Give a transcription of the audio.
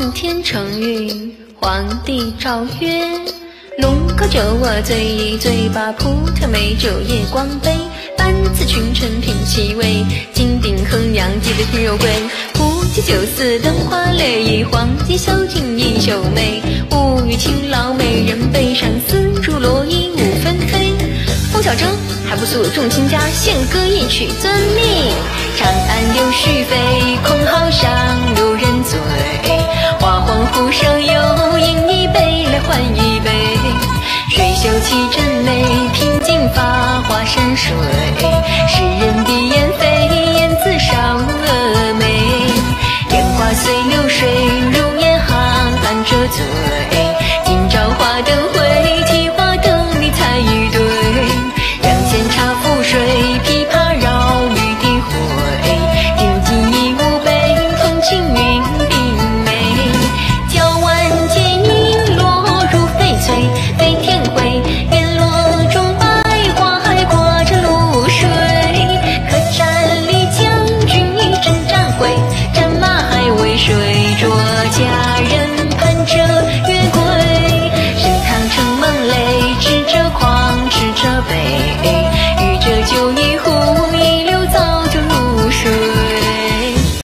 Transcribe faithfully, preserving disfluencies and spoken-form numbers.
奉天承运，皇帝诏曰：龙高酒我醉一醉，把葡萄美酒夜光杯。班次群臣品其味，金鼎衡阳记得听肉桂。胡骑酒肆灯花泪，黄金绣尽衣袖眉。物与勤劳美人悲，上丝竹罗衣舞纷飞。风小征还不诉众卿家，献歌一曲遵命。长安有许飞，空好上路人醉。花黄壶上有，饮一杯来换一杯。水袖起枕内，品尽发花山水。诗人闭眼飞，燕子少峨眉。烟花随流水，如烟行伴着醉。今朝花灯会，提花灯里采一对。杨仙茶覆水，琵琶绕绿地回。听尽一无悲，同庆云鬓眉。娇婉结影落入翡翠，飞天回。烟落中百花还挂着露水。客栈里将军一阵战回，战马还为谁捉家。